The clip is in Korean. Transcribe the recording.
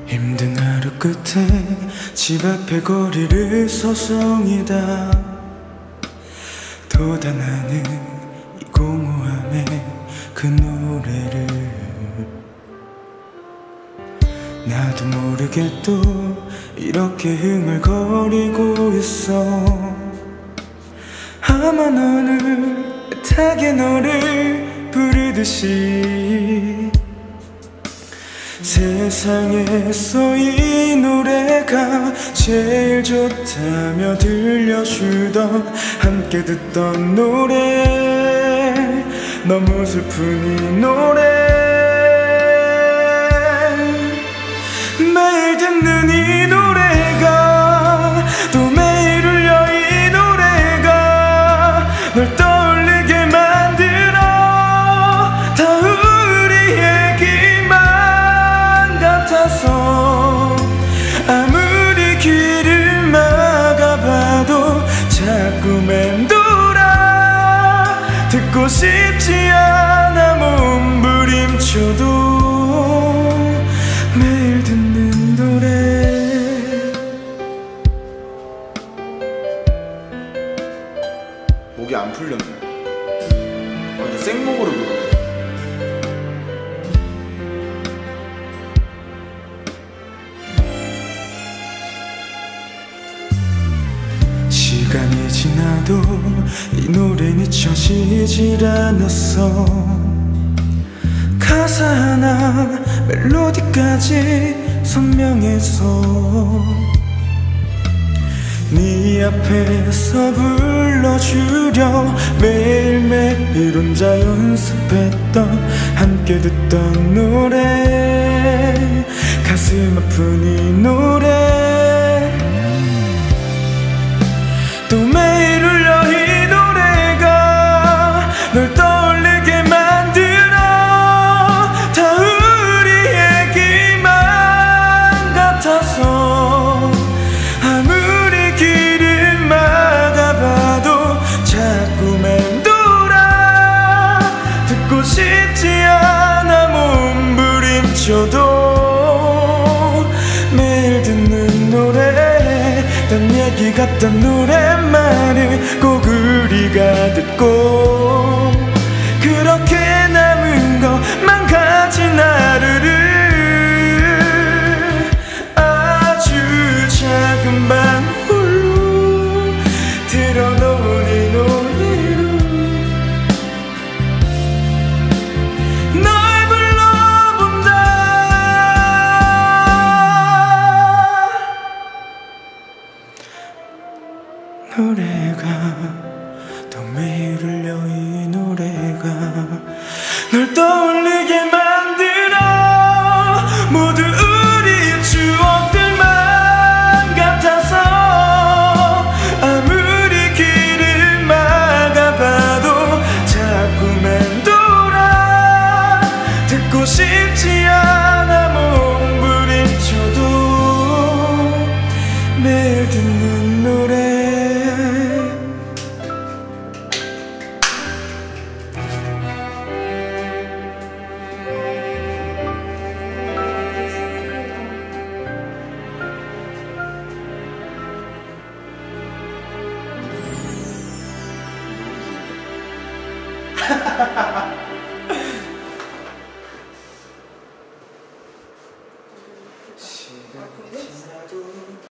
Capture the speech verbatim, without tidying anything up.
힘든 하루 끝에 집 앞의 거리를 서성이다 돋아나는 이 공허함에 그 노래를 나도 모르게 또 이렇게 흥얼거리고 있어. 아마 너는 애타게 너를 부르듯이 세상에서 이 노래가 제일 좋다며 들려주던 함께 듣던 노래 너무 슬픈 이 노래 매일 듣는 이 노래가 또 매일 울려 이 노래가 널 떠올리게 만들어 다 우리 얘기만 같아서 아무리 길을 막아봐도 자꾸 맴돌아 듣고 싶지 않아 몸부림쳐도 매일 듣는 노래 목이 안 풀렸네. 완전 생목으로 부르네. 시간이 지나도 이 노래는 잊혀지질 않았어. 가사 하나 멜로디까지 선명해서 네 앞에서 불러주려 매일매일 혼자 연습했던 함께 듣던 노래 가슴 아픈 이 노래 또 매일 울려 이 노래가 널 떠올리게 만들어 다 우리 얘기만 같아서 아무리 길을 막아봐도 자꾸 맴돌아 듣고 싶지 않아 몸부림쳐도 매일 듣는 노래 딴 얘기 같던 노랫말을 꼭 우리가 듣고 그렇게 남은 것만 가진 하루를 아주 작은 방울로 틀어놓은 이 노래로 널 불러본다. 노래가 또 매일 울려 이 노래가 널 떠올리게 만들어 모두 우리의 추억들만 같아서 아무리 길을 막아봐도 자꾸 맴돌아 듣고 싶지 않아 몸부림쳐도 매일 듣는 노래 시간이 지나도